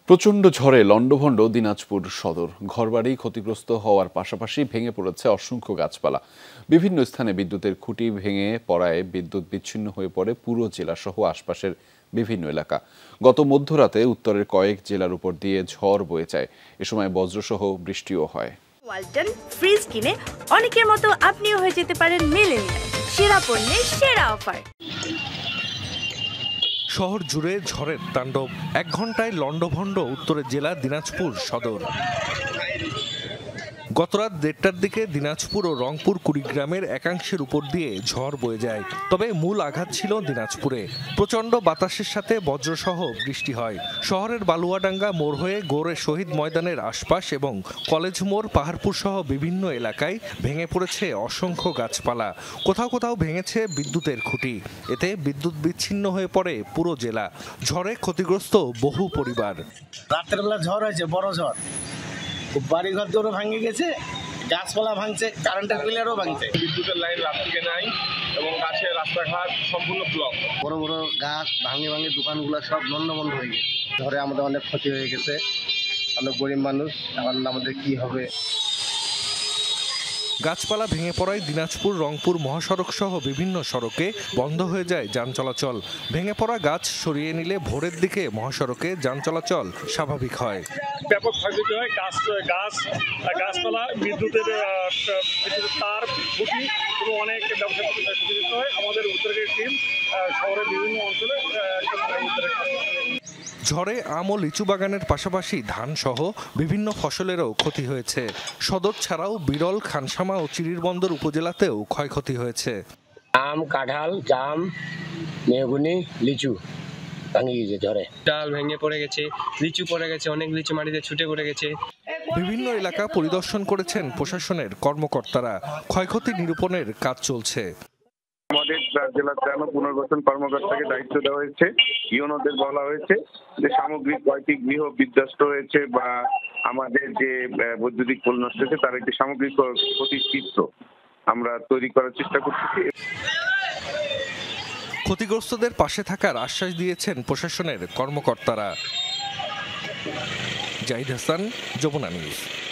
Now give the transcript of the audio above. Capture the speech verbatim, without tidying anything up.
প্রচণ্ড ঝড়ে লণ্ডভণ্ড দিনাজপুর সদর। ঘরবাড়ি ক্ষতিগ্রস্ত হওয়ার পাশাপাশি ভেঙে পড়েছে অসংখ্য গাছপালা। বিভিন্ন স্থানে বিদ্যুতের খুঁটি ভেঙে পড়ায় বিদ্যুৎ বিচ্ছিন্ন হয়ে পড়ে পুরো জেলাসহ আশপাশের বিভিন্ন এলাকা। গত মধ্যরাতে উত্তরের কয়েক জেলার উপর দিয়ে ঝড় বয়ে যায়। এ সময় বজ্রসহ বৃষ্টিও হয়। ওয়ালটন ফ্রিজ কিনে অনেকের মতো আপনিও হয়ে যেতে পারেন মিলেনিয়াল। সেরা পণ্যের সেরা অফার। শহর জুড়ে ঝড়ের তাণ্ডব। এক ঘন্টায় লণ্ডভণ্ড উত্তরের জেলা দিনাজপুর সদর। গতরাত দেড়টার দিকে দিনাজপুর ও রংপুর কুড়িগ্রামের একাংশের উপর দিয়ে ঝড় বয়ে যায়। তবে মূল আঘাত ছিল দিনাজপুরে। প্রচণ্ড বাতাসের সাথে বজ্রসহ বৃষ্টি হয়। শহরের বালুয়াডাঙ্গা মোড় হয়ে গৌড়ে শহীদ ময়দানের আশপাশ এবং কলেজ মোড়, পাহাড়পুর সহ বিভিন্ন এলাকায় ভেঙে পড়েছে অসংখ্য গাছপালা। কোথাও কোথাও ভেঙেছে বিদ্যুতের খুঁটি। এতে বিদ্যুৎ বিচ্ছিন্ন হয়ে পড়ে পুরো জেলা। ঝড়ে ক্ষতিগ্রস্ত বহু পরিবার। রাতের বেলা ঝড় হয়েছে, বড় ঝড়। বাড়িঘর দৌড়ে ভাঙে গেছে, গাছপালা ভাঙছে, কারেন্টের পিলারও ভাঙছে। বিদ্যুতের লাইন রাত থেকে নাই এবং গাছের রাস্তাঘাট সম্পূর্ণ ব্লক। বড় বড় গাছ ভাঙে ভাঙে দোকানগুলো সব বন্ধ হয়ে গেছে। ঝড়ে আমাদের অনেক ক্ষতি হয়ে গেছে। আমরা গরিব মানুষ, এখন আমাদের কি হবে। গাছপালা ভেঙে পড়ায় দিনাজপুর রংপুর মহাসড়ক সহ বিভিন্ন সড়কে বন্ধ হয়ে যায় যান চলাচল। ভেঙে পড়া গাছ সরিয়ে নিলে ভোরের দিকে মহাসড়কে যান চলাচল স্বাভাবিক হয়। ব্যাপক ক্ষয়ক্ষতি হয়। গাছ গাছ গাছপালা, বিদ্যুতের তার, খুঁটি এবং অনেক ব্যবসা ক্ষতিগ্রস্ত হয়। আমাদের উত্তরের টিম শহরের বিভিন্ন অঞ্চলে ঝড়ে আম ও লিচু বাগানের পাশাপাশি ধান সহ বিভিন্ন ফসলেরও ক্ষতি হয়েছে। সদর ছাড়াও বিরল, খানসামা ও চিরিরবন্দর উপজেলাতেও ক্ষয়ক্ষতি হয়েছে। আম, কাঁঠাল, জাম, মেহগুনি, লিচু ভাঙে গেছে ঝড়ে। ডাল ভেঙে পড়ে গেছে, লিচু পড়ে গেছে, অনেক লিচু মাটিতে ছুটে পড়ে গেছে। বিভিন্ন এলাকা পরিদর্শন করেছেন প্রশাসনের কর্মকর্তারা। ক্ষয়ক্ষতি নিরূপণের কাজ চলছে। আমাদের জেলার ত্রাণ পুনর্গঠন কর্মকর্তাকে দায়িত্ব দেওয়া হয়েছে। ইউনোদের বলা হয়েছে যে সামগ্রিক কয়টি গৃহ বিধ্বস্ত হয়েছে বা আমাদের যে বৈদ্যুতিক পোল নষ্ট হয়েছে তার একটি সামগ্রিক ক্ষতিচিত্র আমরা তৈরি করার চেষ্টা করতেছি। ক্ষতিগ্রস্তদের পাশে থাকার আশ্বাস দিয়েছেন প্রশাসনের কর্মকর্তারা। জাহিদ হাসান, যমুনা নিউজ।